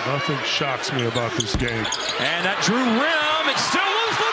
Nothing shocks me about this game. And that Drew rim, it still moves